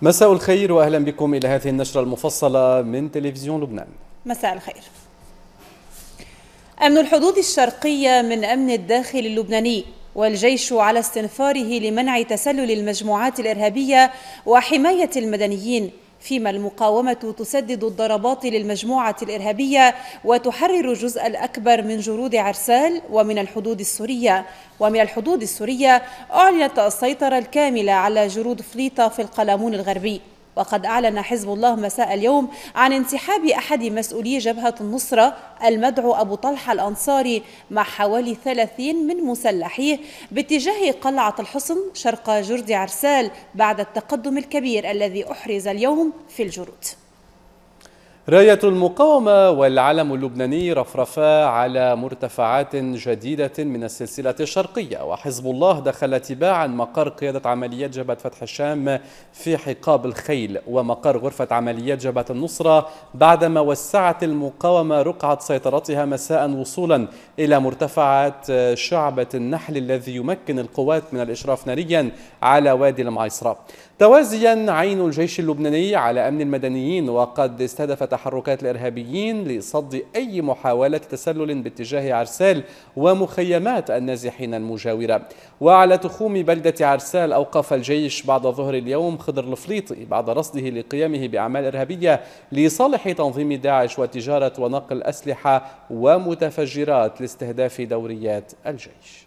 مساء الخير وأهلا بكم إلى هذه النشرة المفصلة من تلفزيون لبنان. مساء الخير. أمن الحدود الشرقية من أمن الداخل اللبناني، والجيش على استنفاره لمنع تسلل المجموعات الإرهابية وحماية المدنيين، فيما المقاومة تسدد الضربات للمجموعة الإرهابية وتحرر الجزء الأكبر من جرود عرسال ومن الحدود السورية. ومن الحدود السورية أعلنت السيطرة الكاملة على جرود فليطة في القلمون الغربي. وقد أعلن حزب الله مساء اليوم عن انسحاب أحد مسؤولي جبهة النصرة المدعو أبو طلحة الأنصاري مع حوالي 30 من مسلحيه باتجاه قلعة الحصن شرق جرد عرسال بعد التقدم الكبير الذي أحرز اليوم في الجرود. راية المقاومة والعلم اللبناني رفرفا على مرتفعات جديدة من السلسلة الشرقية، وحزب الله دخل تباعا مقر قيادة عمليات جبهة فتح الشام في حقاب الخيل ومقر غرفة عمليات جبهة النصرة بعدما وسعت المقاومة رقعة سيطرتها مساء وصولا إلى مرتفعات شعبة النحل الذي يمكن القوات من الإشراف ناريا على وادي المعيصرة، توازيا عين الجيش اللبناني على أمن المدنيين، وقد استهدف تحركات الإرهابيين لصد أي محاولة تسلل باتجاه عرسال ومخيمات النازحين المجاورة. وعلى تخوم بلدة عرسال أوقف الجيش بعد ظهر اليوم خضر الفليطي بعد رصده لقيامه بأعمال إرهابية لصالح تنظيم داعش وتجارة ونقل أسلحة ومتفجرات لاستهداف دوريات الجيش.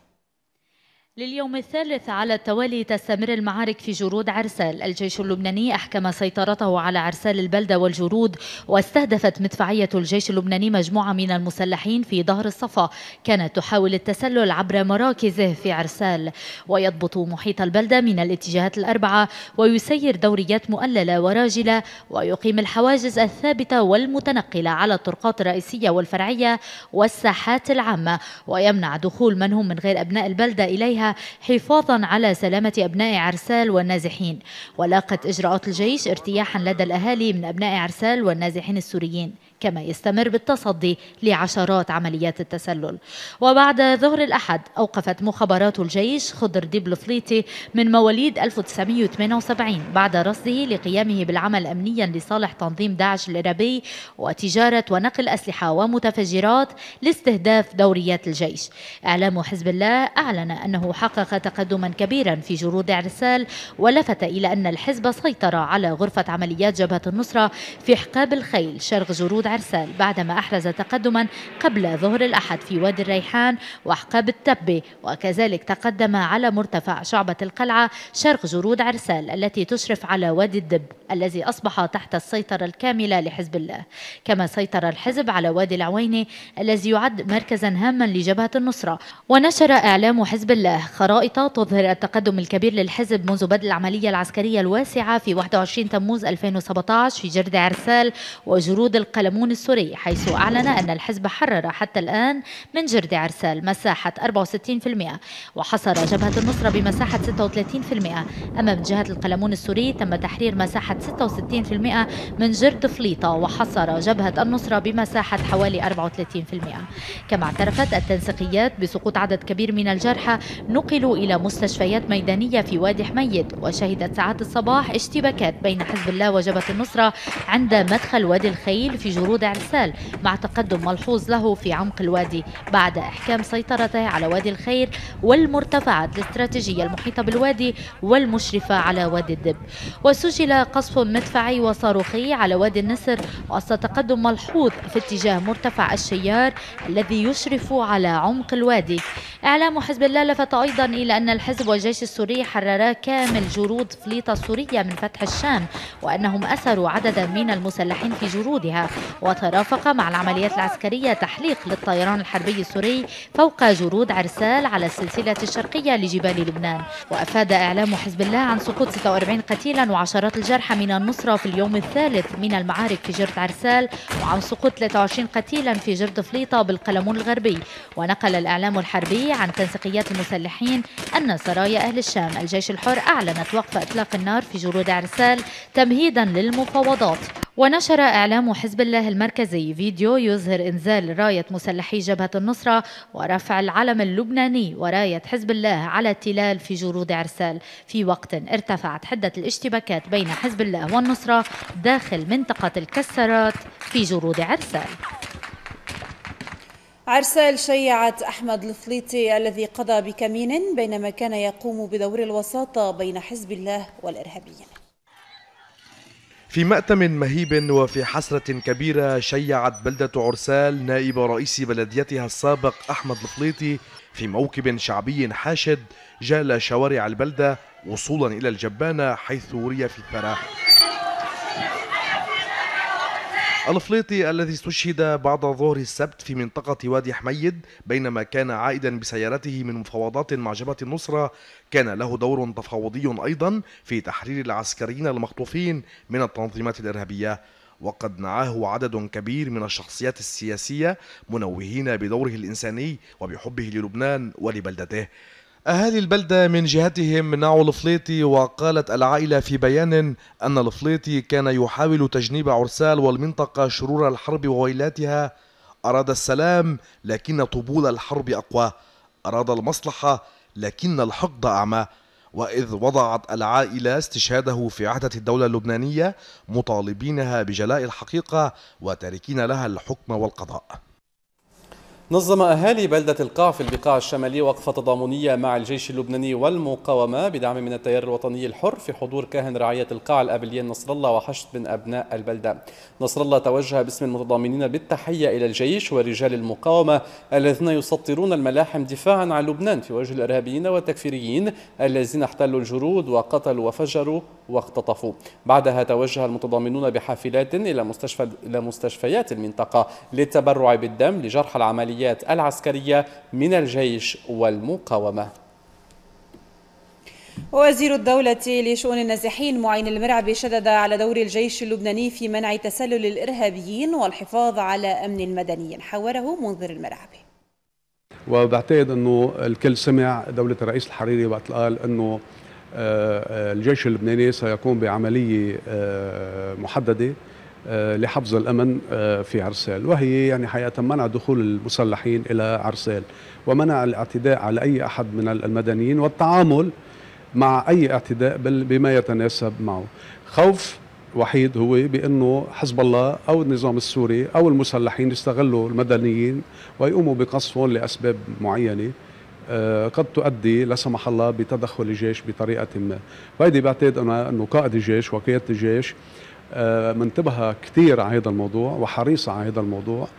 لليوم الثالث على التوالي تستمر المعارك في جرود عرسال. الجيش اللبناني أحكم سيطرته على عرسال البلدة والجرود، واستهدفت مدفعية الجيش اللبناني مجموعة من المسلحين في ظهر الصفا كانت تحاول التسلل عبر مراكزه في عرسال، ويضبط محيط البلدة من الاتجاهات الأربعة ويسير دوريات مؤللة وراجلة، ويقيم الحواجز الثابتة والمتنقلة على الطرقات الرئيسية والفرعية والساحات العامة، ويمنع دخول من هم من غير أبناء البلدة إليها حفاظا على سلامة أبناء عرسال والنازحين. ولاقت إجراءات الجيش ارتياحا لدى الأهالي من أبناء عرسال والنازحين السوريين، كما يستمر بالتصدي لعشرات عمليات التسلل. وبعد ظهر الأحد أوقفت مخابرات الجيش خضر ديب الفليطي من مواليد 1978 بعد رصده لقيامه بالعمل أمنيا لصالح تنظيم داعش الإرهابي وتجارة ونقل أسلحة ومتفجرات لاستهداف دوريات الجيش. إعلام حزب الله أعلن أنه حقق تقدما كبيرا في جرود عرسال، ولفت إلى أن الحزب سيطر على غرفة عمليات جبهة النصرة في حقاب الخيل شرق جرود عرسال بعدما أحرز تقدما قبل ظهر الأحد في وادي الريحان وحقاب التبة، وكذلك تقدم على مرتفع شعبة القلعة شرق جرود عرسال التي تشرف على وادي الدب الذي أصبح تحت السيطرة الكاملة لحزب الله. كما سيطر الحزب على وادي العوينة الذي يعد مركزا هاما لجبهة النصرة. ونشر إعلام حزب الله خرائط تظهر التقدم الكبير للحزب منذ بدء العملية العسكرية الواسعة في 21 تموز 2017 في جرد عرسال وجرود القلمون السوري، حيث أعلن أن الحزب حرر حتى الآن من جرد عرسال مساحة 64%، وحصر جبهة النصرة بمساحة 36%. أما من جهة القلمون السوري تم تحرير مساحة 66% من جرد فليطة، وحصر جبهة النصرة بمساحة حوالي 34%. كما اعترفت التنسيقيات بسقوط عدد كبير من الجرحى نقلوا إلى مستشفيات ميدانية في وادي حميد. وشهدت ساعات الصباح اشتباكات بين حزب الله وجبهة النصرة عند مدخل وادي الخيل في جرود عرسال، مع تقدم ملحوظ له في عمق الوادي بعد إحكام سيطرته على وادي الخير والمرتفعات الاستراتيجية المحيطة بالوادي والمشرفة على وادي الدب. وسجل قصف مدفعي وصاروخي على وادي النسر وسط تقدم ملحوظ في اتجاه مرتفع الشيار الذي يشرف على عمق الوادي. إعلام حزب الله لفت أيضا إلى أن الحزب والجيش السوري حررا كامل جرود فليطة السورية من فتح الشام، وأنهم أسروا عددا من المسلحين في جرودها. وترافق مع العمليات العسكرية تحليق للطيران الحربي السوري فوق جرود عرسال على السلسلة الشرقية لجبال لبنان. وأفاد إعلام حزب الله عن سقوط 46 قتيلا وعشرات الجرحى من النصرة في اليوم الثالث من المعارك في جرد عرسال، وعن سقوط 23 قتيلا في جرد فليطة بالقلمون الغربي. ونقل الإعلام الحربي عن تنسيقيات المسلحين أن سرايا أهل الشام الجيش الحر أعلنت وقف إطلاق النار في جرود عرسال تمهيدا للمفاوضات. ونشر إعلام حزب الله المركزي فيديو يظهر إنزال راية مسلحي جبهة النصرة ورفع العلم اللبناني وراية حزب الله على التلال في جرود عرسال، في وقت ارتفعت حدة الاشتباكات بين حزب الله والنصرة داخل منطقة الكسرات في جرود عرسال. عرسال شيعت أحمد الفليطي الذي قضى بكمين بينما كان يقوم بدور الوساطة بين حزب الله والإرهابيين. في مأتم مهيب وفي حسرة كبيرة شيعت بلدة عرسال نائب رئيس بلديتها السابق أحمد الفليطي في موكب شعبي حاشد جال شوارع البلدة وصولا إلى الجبانة حيث وري في الثرى. الفليطي الذي استشهد بعد ظهر السبت في منطقة وادي حميد بينما كان عائدا بسيارته من مفاوضات مع جبهة النصرة كان له دور تفاوضي أيضا في تحرير العسكريين المخطوفين من التنظيمات الإرهابية، وقد نعاه عدد كبير من الشخصيات السياسية منوهين بدوره الإنساني وبحبه للبنان ولبلدته. أهالي البلدة من جهتهم نعوا الفليطي، وقالت العائلة في بيان أن الفليطي كان يحاول تجنيب عرسال والمنطقة شرور الحرب وويلاتها. أراد السلام لكن طبول الحرب أقوى، أراد المصلحة لكن الحقد أعمى. وإذ وضعت العائلة استشهاده في عهدة الدولة اللبنانية مطالبينها بجلاء الحقيقة وتاركين لها الحكم والقضاء. نظم أهالي بلدة القاع في البقاع الشمالي وقفة تضامنية مع الجيش اللبناني والمقاومة بدعم من التيار الوطني الحر في حضور كاهن رعاية القاع الأبليين نصر الله وحشد من أبناء البلدة. نصر الله توجه باسم المتضامنين بالتحية إلى الجيش ورجال المقاومة الذين يسطرون الملاحم دفاعا عن لبنان في وجه الإرهابيين والتكفيريين الذين احتلوا الجرود وقتلوا وفجروا واختطفوا. بعدها توجه المتضامنون بحافلات إلى مستشفيات المنطقة للتبرع بالدم لجرحى العمليات العسكرية من الجيش والمقاومة. وزير الدولة لشؤون النازحين معين المرعبي شدد على دور الجيش اللبناني في منع تسلل الإرهابيين والحفاظ على أمن المدنيين. حوره منذر المرعبي. وبعتقد أنه الكل سمع دولة الرئيس الحريري وقت قال أنه الجيش اللبناني سيقوم بعملية محددة لحفظ الأمن في عرسال، وهي يعني حقيقة منع دخول المسلحين إلى عرسال ومنع الاعتداء على أي أحد من المدنيين والتعامل مع أي اعتداء بما يتناسب معه. خوف وحيد هو بأنه حزب الله أو النظام السوري أو المسلحين يستغلوا المدنيين ويقوموا بقصفهم لأسباب معينة قد تؤدي لا سمح الله بتدخل الجيش بطريقة ما. وهذه بعتقد أنه قائد الجيش وقيادة الجيش منتبهة كثير على هذا الموضوع وحريصة على هذا الموضوع،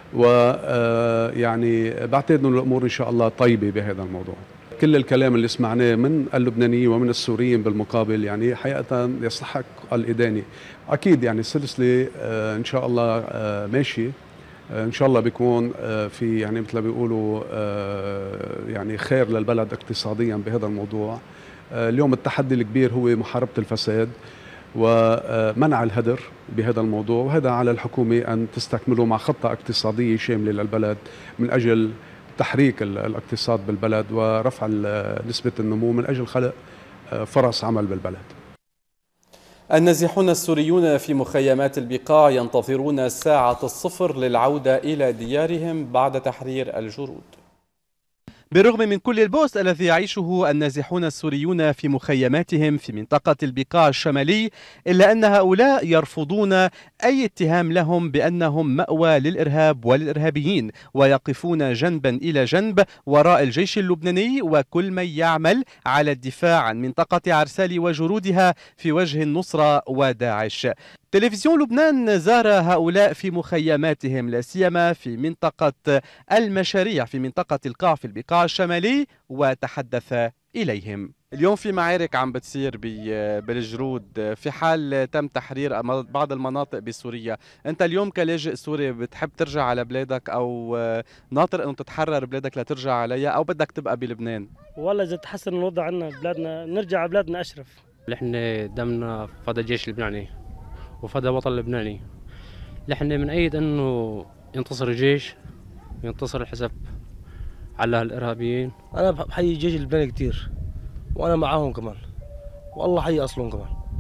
ويعني بعتقد أن الأمور إن شاء الله طيبة بهذا الموضوع. كل الكلام اللي سمعناه من اللبنانيين ومن السوريين بالمقابل يعني حقيقة يستحق الإدانة. أكيد يعني السلسلة إن شاء الله ماشي، إن شاء الله بيكون في يعني مثل ما بيقولوا يعني خير للبلد اقتصاديا بهذا الموضوع. اليوم التحدي الكبير هو محاربة الفساد ومنع الهدر بهذا الموضوع، وهذا على الحكومة أن تستكمله مع خطة اقتصادية شاملة للبلد من أجل تحريك الاقتصاد بالبلد ورفع نسبة النمو من أجل خلق فرص عمل بالبلد. النازحون السوريون في مخيمات البقاع ينتظرون ساعة الصفر للعودة إلى ديارهم بعد تحرير الجرود. بالرغم من كل البؤس الذي يعيشه النازحون السوريون في مخيماتهم في منطقة البقاع الشمالي، إلا أن هؤلاء يرفضون أي اتهام لهم بأنهم مأوى للإرهاب وللإرهابيين، ويقفون جنبا إلى جنب وراء الجيش اللبناني وكل من يعمل على الدفاع عن منطقة عرسال وجرودها في وجه النصرة وداعش. تلفزيون لبنان زار هؤلاء في مخيماتهم لا سيما في منطقة المشاريع في منطقة القاع في البقاع الشمالي وتحدث إليهم. اليوم في معارك عم بتصير بالجرود في حال تم تحرير بعض المناطق بسوريا. أنت اليوم كلاجئ سوري بتحب ترجع على بلادك أو ناطر أنه تتحرر بلادك لترجع عليها أو بدك تبقى بلبنان؟ والله إذا تحسن الوضع عنا بلادنا نرجع على بلادنا أشرف. نحن دمنا فدى الجيش اللبناني وفدى الوطن اللبناني. نحن بنأيد انه ينتصر الجيش وينتصر الحزب على الارهابيين. انا بحيي الجيش اللبناني كثير وانا معاهم كمان، والله حي اصلهم كمان.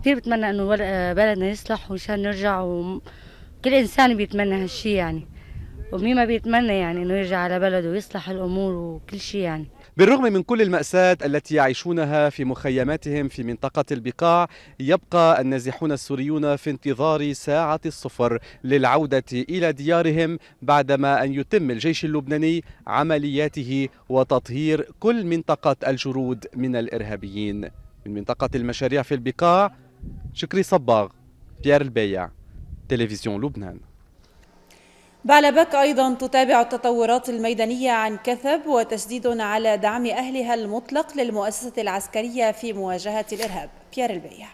كثير بتمنى انه بلدنا يصلح ومشان نرجع، وكل انسان بيتمنى هالشي يعني، ومين ما بيتمنى يعني انه يرجع على بلده ويصلح الامور وكل شيء يعني. بالرغم من كل المأساة التي يعيشونها في مخيماتهم في منطقة البقاع، يبقى النازحون السوريون في انتظار ساعة الصفر للعودة إلى ديارهم بعدما أن يتم الجيش اللبناني عملياته وتطهير كل منطقة الجرود من الإرهابيين. من منطقة المشاريع في البقاع، شكري صباغ، بيير البيع، تلفزيون لبنان. بعلبك أيضا تتابع التطورات الميدانية عن كثب وتشديد على دعم أهلها المطلق للمؤسسة العسكرية في مواجهة الإرهاب. بيير البيع.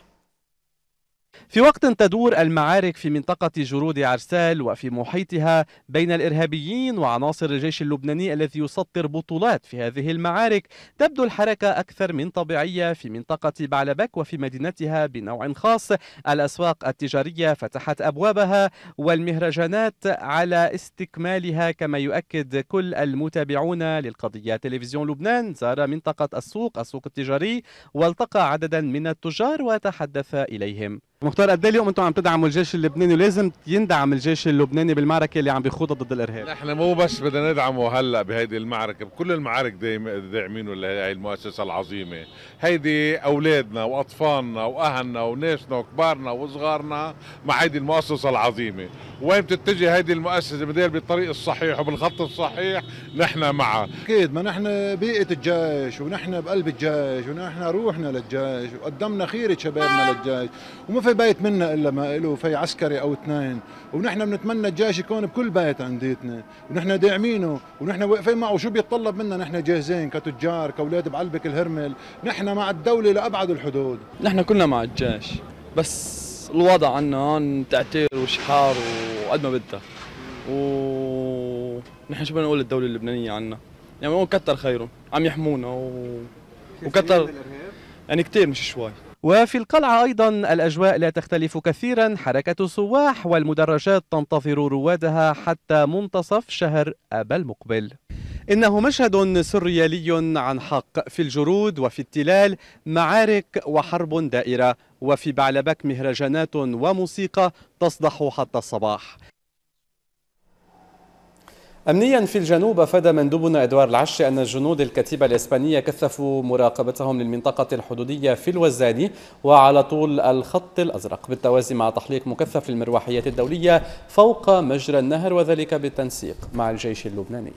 في وقت تدور المعارك في منطقة جرود عرسال وفي محيطها بين الإرهابيين وعناصر الجيش اللبناني الذي يسطر بطولات في هذه المعارك، تبدو الحركة أكثر من طبيعية في منطقة بعلبك وفي مدينتها بنوع خاص. الأسواق التجارية فتحت أبوابها والمهرجانات على استكمالها، كما يؤكد كل المتابعون للقضية. تلفزيون لبنان زار منطقة السوق التجاري والتقى عددا من التجار وتحدث إليهم. مختار، قد ايه اليوم انتم عم تدعموا الجيش اللبناني ولازم يندعم الجيش اللبناني بالمعركه اللي عم بيخوضها ضد الارهاب؟ نحن مو بس بدنا ندعمه هلا بهيدي المعركه، بكل المعارك داعمينه لهي المؤسسه العظيمه. هيدي اولادنا واطفالنا واهلنا وناسنا وكبارنا وصغارنا مع هيدي المؤسسه العظيمه، وين بتتجه هيدي المؤسسه بدال بالطريق الصحيح وبالخط الصحيح نحن معها. اكيد، ما نحن بيئه الجيش ونحن بقلب الجيش ونحن روحنا للجيش وقدمنا خيره شبابنا للجيش، وما في بيت منا الا ما له في عسكري او اثنين، ونحن بنتمنى الجيش يكون بكل بيت عنديتنا، ونحن داعمينه ونحن واقفين معه. شو بيتطلب منا نحن جاهزين كتجار كاولاد بعلبك الهرمل، نحن مع الدوله لابعد الحدود. نحن كلنا مع الجيش، بس الوضع عنا هون تعتير وشحار وقد ما بدها، ونحن شو بدنا نقول للدوله اللبنانيه عنا؟ يعني هو كتر خيرهم عم يحمونا وكتر يعني كثير مش شوي. وفي القلعة أيضا الأجواء لا تختلف كثيرا، حركة سواح والمدرجات تنتظر روادها حتى منتصف شهر آب المقبل. إنه مشهد سريالي عن حق. في الجرود وفي التلال معارك وحرب دائرة، وفي بعلبك مهرجانات وموسيقى تصدح حتى الصباح. أمنيا في الجنوب، أفاد مندوبنا إدوار العشي أن جنود الكتيبة الإسبانية كثفوا مراقبتهم للمنطقة الحدودية في الوزاني وعلى طول الخط الأزرق، بالتوازي مع تحليق مكثف للمروحيات الدولية فوق مجرى النهر، وذلك بالتنسيق مع الجيش اللبناني.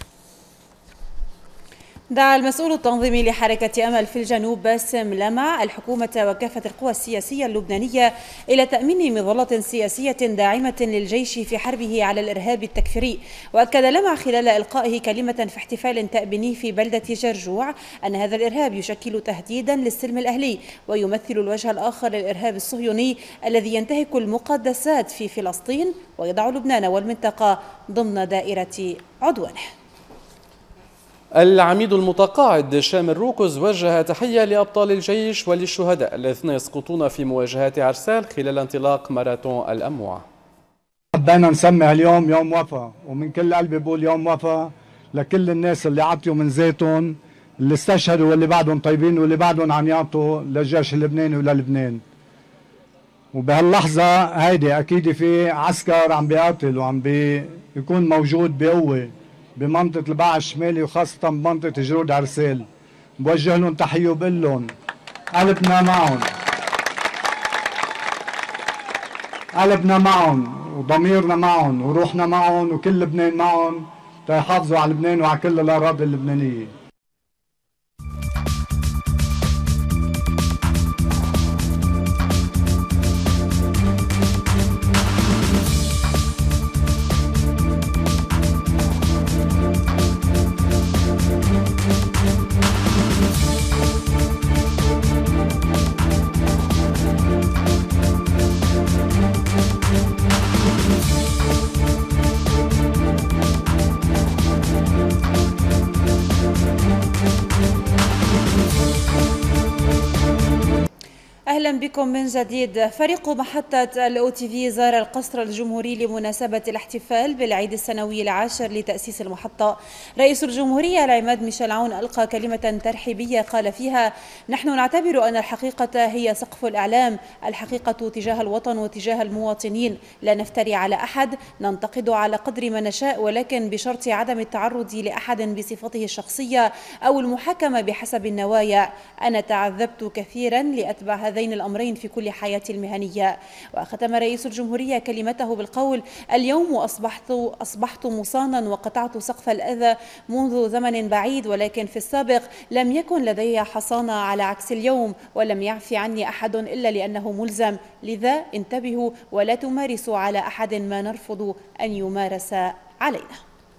دعا المسؤول التنظيمي لحركة أمل في الجنوب باسم لمع الحكومة وكافة القوى السياسية اللبنانية إلى تأمين مظلة سياسية داعمة للجيش في حربه على الإرهاب التكفيري. وأكد لمع خلال إلقائه كلمة في احتفال تأبيني في بلدة جرجوع أن هذا الإرهاب يشكل تهديدا للسلم الأهلي ويمثل الوجه الآخر للإرهاب الصهيوني الذي ينتهك المقدسات في فلسطين ويضع لبنان والمنطقة ضمن دائرة عدوانه. العميد المتقاعد شامل روكوز وجه تحية لأبطال الجيش وللشهداء الذين يسقطون في مواجهات عرسال خلال انطلاق ماراثون الأموع. حبينا نسمي اليوم يوم وفا، ومن كل قلبي بقول يوم وفا لكل الناس اللي عطيوا من زيتهم، اللي استشهدوا واللي بعدهم طيبين واللي بعدهم عم يعطوا للجيش اللبناني وللبنان. وبهاللحظة هيدي أكيد في عسكر عم بيقاتل وعم بيكون موجود بقوة بمنطقة الباع الشمالي وخاصة بمنطقة جرود عرسال. بوجه لهم تحية وبقول لهم قلبنا معهم، قلبنا معهم وضميرنا معهم وروحنا معهم وكل لبنان معهم تيحافظوا على لبنان وعلى كل الأراضي اللبنانية. بكم من جديد. فريق محطة الأو تي في زار القصر الجمهوري لمناسبة الاحتفال بالعيد السنوي العاشر لتأسيس المحطة. رئيس الجمهورية العماد ميشيل عون ألقى كلمة ترحيبية قال فيها: نحن نعتبر أن الحقيقة هي سقف الإعلام، الحقيقة تجاه الوطن وتجاه المواطنين، لا نفتري على أحد، ننتقد على قدر ما نشاء، ولكن بشرط عدم التعرض لأحد بصفته الشخصية أو المحاكمة بحسب النوايا. أنا تعذبت كثيرا لأتبع هذين الأمرين في كل حياتي المهنية. وختم رئيس الجمهورية كلمته بالقول: اليوم أصبحت مصانا وقطعت سقف الأذى منذ زمن بعيد، ولكن في السابق لم يكن لدي حصانة على عكس اليوم، ولم يعفي عني أحد إلا لأنه ملزم، لذا انتبهوا ولا تمارسوا على أحد ما نرفض أن يمارس علينا.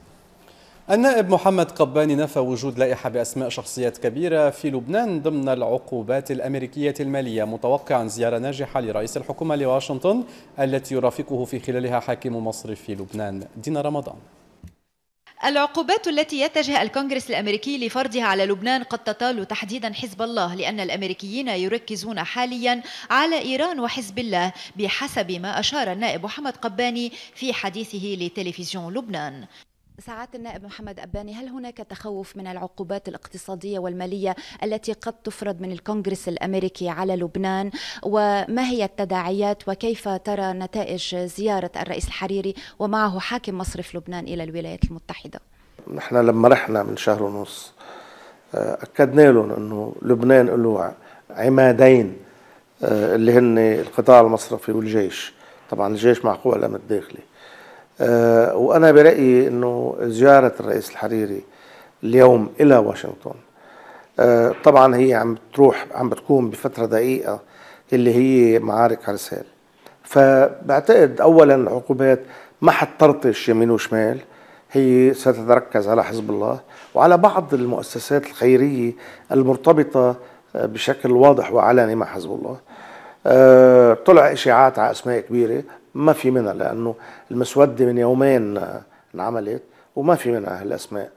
النائب محمد قباني نفى وجود لائحة بأسماء شخصيات كبيرة في لبنان ضمن العقوبات الأمريكية المالية، متوقعا زيارة ناجحة لرئيس الحكومة لواشنطن التي يرافقه في خلالها حاكم مصر في لبنان. دينا رمضان. العقوبات التي يتجه الكونغرس الأمريكي لفرضها على لبنان قد تطال تحديدا حزب الله، لأن الأمريكيين يركزون حاليا على إيران وحزب الله بحسب ما أشار النائب محمد قباني في حديثه لتلفزيون لبنان. سعادة النائب محمد قباني، هل هناك تخوف من العقوبات الاقتصادية والمالية التي قد تفرض من الكونغرس الأمريكي على لبنان؟ وما هي التداعيات وكيف ترى نتائج زيارة الرئيس الحريري ومعه حاكم مصر في لبنان إلى الولايات المتحدة؟ نحن لما رحنا من شهر ونص أكدنا لهم أنه لبنان له عمادين اللي هن القطاع المصرفي والجيش. طبعا الجيش مع قوى الأمن الداخلي. وأنا برأيي أنه زيارة الرئيس الحريري اليوم إلى واشنطن طبعا هي عم بتكون بفترة دقيقة اللي هي معارك عرسال. فبعتقد أولا العقوبات ما حتطرطش يمين وشمال، هي ستتركز على حزب الله وعلى بعض المؤسسات الخيرية المرتبطة بشكل واضح وعلني مع حزب الله. طلع إشاعات على أسماء كبيرة ما في منها، لأنه المسودة من يومين انعملت وما في منها هالأسماء.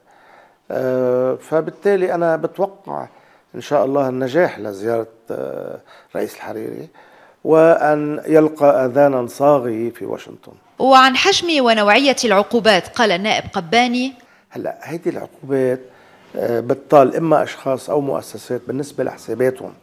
فبالتالي أنا بتوقع إن شاء الله النجاح لزيارة رئيس الحريري وأن يلقى آذانا صاغية في واشنطن. وعن حجم ونوعية العقوبات قال النائب قباني: هلا هيدي العقوبات بتطال إما أشخاص أو مؤسسات بالنسبة لحساباتهم،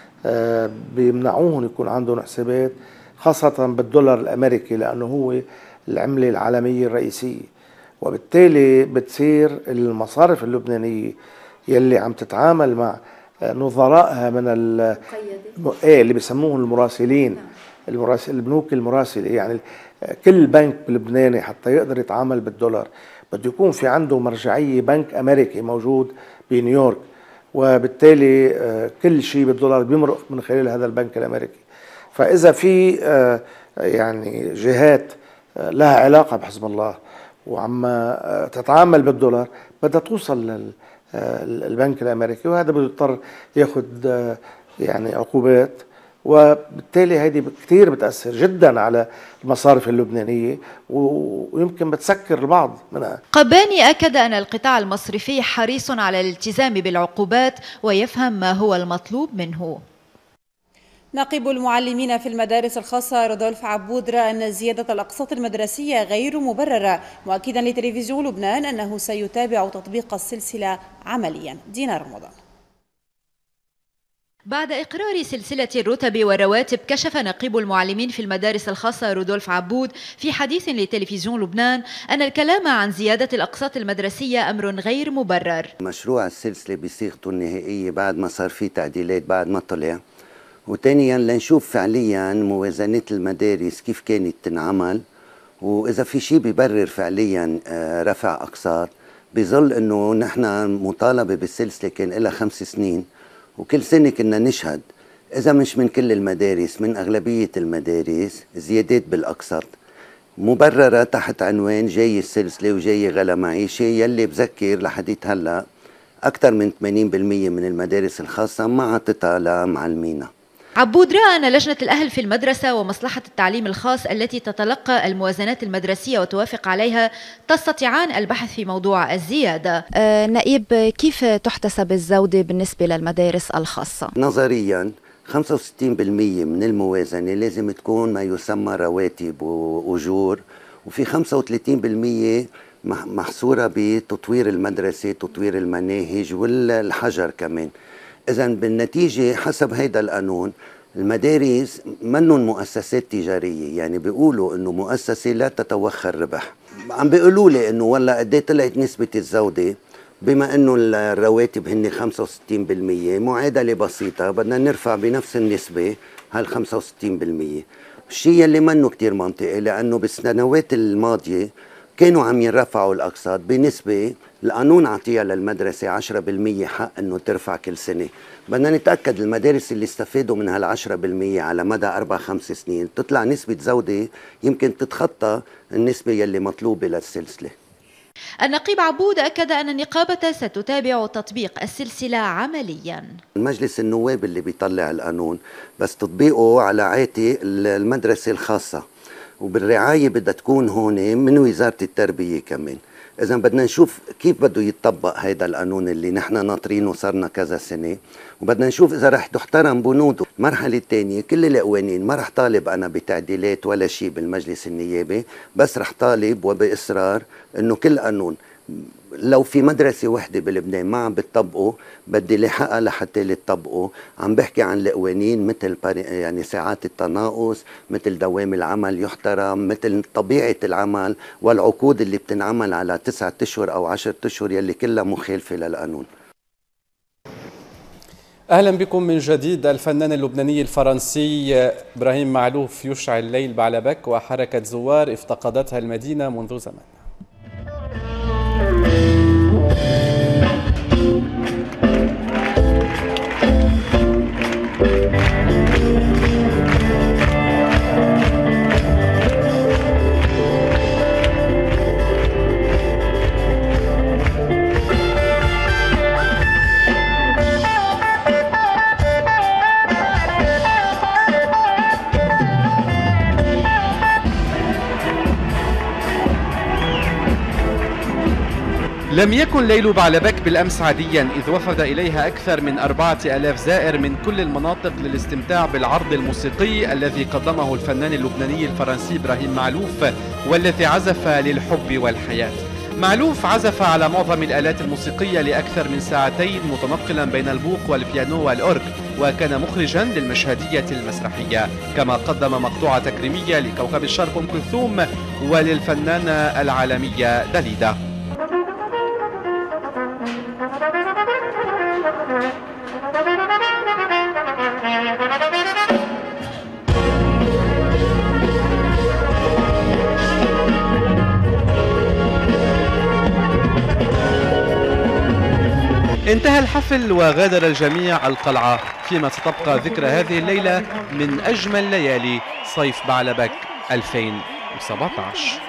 بيمنعوهم يكون عندهم حسابات خاصة بالدولار الأمريكي لأنه هو العملة العالمية الرئيسية، وبالتالي بتصير المصارف اللبنانية يلي عم تتعامل مع نظرائها من اللي بيسموهم المراسلين، البنوك المراسلة. يعني كل بنك بلبناني حتى يقدر يتعامل بالدولار بده يكون في عنده مرجعية بنك أمريكي موجود بنيويورك، وبالتالي كل شيء بالدولار بيمرق من خلال هذا البنك الأمريكي. فإذا في يعني جهات لها علاقة بحزب الله وعم تتعامل بالدولار بدها توصل للبنك الأمريكي، وهذا بيضطر ياخذ يعني عقوبات، وبالتالي هذه كثير بتأثر جدا على المصارف اللبنانية ويمكن بتسكر البعض منها. قباني أكد أن القطاع المصرفي حريص على الالتزام بالعقوبات ويفهم ما هو المطلوب منه. نقيب المعلمين في المدارس الخاصة رودولف عبود رأى أن زيادة الأقساط المدرسية غير مبررة، مؤكدا لتلفزيون لبنان أنه سيتابع تطبيق السلسلة عمليا. دينا رمضان. بعد إقرار سلسلة الرتب والرواتب، كشف نقيب المعلمين في المدارس الخاصة رودولف عبود في حديث لتلفزيون لبنان أن الكلام عن زيادة الأقساط المدرسية أمر غير مبرر. مشروع السلسلة بصيغته النهائية بعد ما صار فيه تعديلات بعد ما طلع، وثانيا لنشوف فعليا موازنة المدارس كيف كانت تنعمل، وإذا في شيء بيبرر فعليا رفع أقساط. بظل أنه نحن مطالبة بالسلسلة كان لها 5 سنين، وكل سنة كنا نشهد إذا مش من كل المدارس من أغلبية المدارس زيادات بالأقساط مبررة تحت عنوان جاي السلسلة وجاي غلا معيشة، يلي بذكر لحديت هلأ أكثر من 80% من المدارس الخاصة ما عطتها لمعلمينا. عبود رأى أن لجنة الأهل في المدرسة ومصلحة التعليم الخاص التي تتلقى الموازنات المدرسية وتوافق عليها تستطيعان البحث في موضوع الزيادة. نائب، كيف تحتسب الزودة بالنسبة للمدارس الخاصة؟ نظريا 65% من الموازنة لازم تكون ما يسمى رواتب وأجور، وفي 35% محصورة بتطوير المدرسة، تطوير المناهج والحجر كمان. إذا بالنتيجة حسب هيدا القانون المدارس منن مؤسسات تجارية، يعني بيقولوا إنه مؤسسة لا تتوخر ربح. عم بيقولوا لي إنه والله قد ايه طلعت نسبة الزودة، بما إنه الرواتب هن 65%، معادلة بسيطة بدنا نرفع بنفس النسبة هال 65%. الشيء اللي منه كتير منطقي، لأنه بالسنوات الماضية كانوا عم يرفعوا الأقساط بنسبة القانون عطيها للمدرسة 10% حق أنه ترفع كل سنة. بدنا نتأكد المدارس اللي استفادوا من هال10% على مدى 4-5 سنين تطلع نسبة زودة يمكن تتخطى النسبة يلي مطلوبة للسلسلة. النقيب عبود أكد أن النقابة ستتابع تطبيق السلسلة عمليا. المجلس النواب اللي بيطلع القانون بس تطبيقه على عاتق المدرسة الخاصة، وبالرعاية بدها تكون هون من وزارة التربية كمان. إذا بدنا نشوف كيف بده يتطبق هيدا القانون اللي نحن ناطرينه صارنا كذا سنة، وبدنا نشوف إذا رح تحترم بنوده. المرحلة الثانية كل القوانين ما رح طالب أنا بتعديلات ولا شيء بالمجلس النيابي، بس رح طالب وبإصرار إنه كل قانون لو في مدرسة وحدة بلبنان ما عم بتطبقه بدي لاحقها لحتى تطبقه. عم بحكي عن القوانين مثل يعني ساعات التناقص، مثل دوام العمل يحترم، مثل طبيعة العمل والعقود اللي بتنعمل على 9 أشهر أو 10 أشهر يلي كلها مخالفة للقانون. أهلا بكم من جديد. الفنان اللبناني الفرنسي إبراهيم معلوف يشعل ليل بعلبك وحركة زوار افتقدتها المدينة منذ زمن. لم يكن ليل بعلبك بالأمس عاديا، إذ وفد إليها أكثر من 4000 زائر من كل المناطق للاستمتاع بالعرض الموسيقي الذي قدمه الفنان اللبناني الفرنسي إبراهيم معلوف، والذي عزف للحب والحياة. معلوف عزف على معظم الآلات الموسيقية لأكثر من ساعتين، متنقلا بين البوق والبيانو والأورج، وكان مخرجا للمشهدية المسرحية، كما قدم مقطوعة تكريمية لكوكب الشرق أم كلثوم وللفنانة العالمية داليدا. انتهى الحفل وغادر الجميع القلعة، فيما ستبقى ذكرى هذه الليلة من أجمل ليالي صيف بعلبك 2017.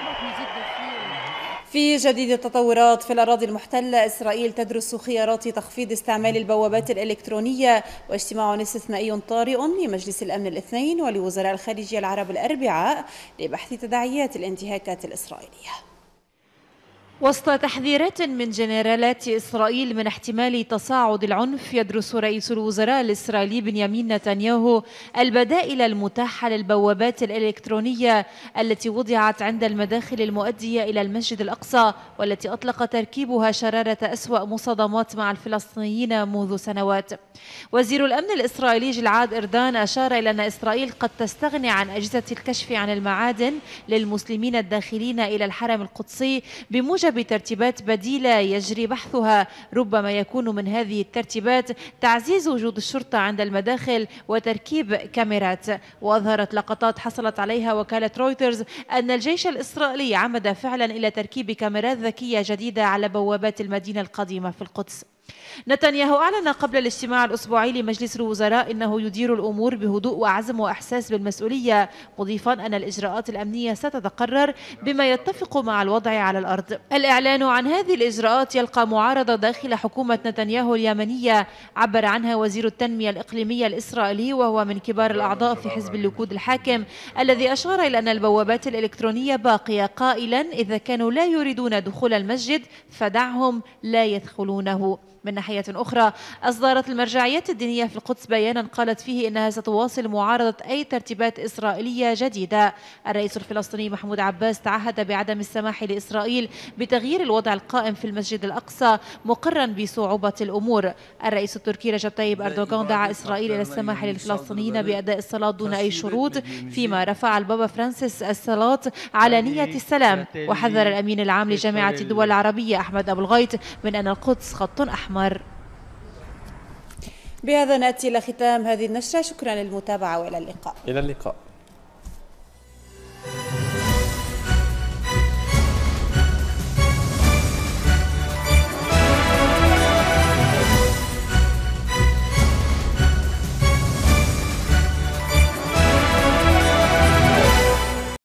في جديد التطورات في الأراضي المحتلة، إسرائيل تدرس خيارات تخفيض استعمال البوابات الإلكترونية، واجتماع استثنائي طارئ لمجلس الأمن الاثنين ولوزراء الخارجية العرب الأربعاء لبحث تداعيات الانتهاكات الإسرائيلية. وسط تحذيرات من جنرالات إسرائيل من احتمال تصاعد العنف، يدرس رئيس الوزراء الإسرائيلي بنيامين نتنياهو البدائل المتاحة للبوابات الإلكترونية التي وضعت عند المداخل المؤدية إلى المسجد الأقصى، والتي أطلق تركيبها شرارة أسوأ مصادمات مع الفلسطينيين منذ سنوات. وزير الأمن الإسرائيلي جلعاد إردان أشار إلى أن إسرائيل قد تستغني عن أجهزة الكشف عن المعادن للمسلمين الداخلين إلى الحرم القدسي بموجب بترتيبات بديلة يجري بحثها. ربما يكون من هذه الترتيبات تعزيز وجود الشرطة عند المداخل وتركيب كاميرات. وأظهرت لقطات حصلت عليها وكالة رويترز أن الجيش الإسرائيلي عمد فعلا إلى تركيب كاميرات ذكية جديدة على بوابات المدينة القديمة في القدس. نتنياهو أعلن قبل الاجتماع الأسبوعي لمجلس الوزراء أنه يدير الأمور بهدوء وعزم وإحساس بالمسؤولية، مضيفا أن الإجراءات الأمنية ستتقرر بما يتفق مع الوضع على الأرض. الإعلان عن هذه الإجراءات يلقى معارضة داخل حكومة نتنياهو اليمنية، عبر عنها وزير التنمية الإقليمية الإسرائيلي وهو من كبار الأعضاء في حزب الليكود الحاكم، الذي أشار إلى أن البوابات الإلكترونية باقية، قائلا إذا كانوا لا يريدون دخول المسجد فدعهم لا يدخلونه. من ناحية أخرى أصدرت المرجعيات الدينية في القدس بيانا قالت فيه إنها ستواصل معارضة أي ترتيبات إسرائيلية جديدة. الرئيس الفلسطيني محمود عباس تعهد بعدم السماح لإسرائيل بتغيير الوضع القائم في المسجد الأقصى مقرا بصعوبة الأمور. الرئيس التركي رجب طيب أردوغان دعا إسرائيل إلى السماح للفلسطينيين بأداء الصلاة دون أي شروط، فيما رفع البابا فرانسيس الصلاة على نية السلام، وحذر الأمين العام لجامعة الدول العربية أحمد أبو الغيط من أن القدس خط أحمر. بهذا نأتي إلى ختام هذه النشرة، شكرا للمتابعة وإلى اللقاء. إلى اللقاء.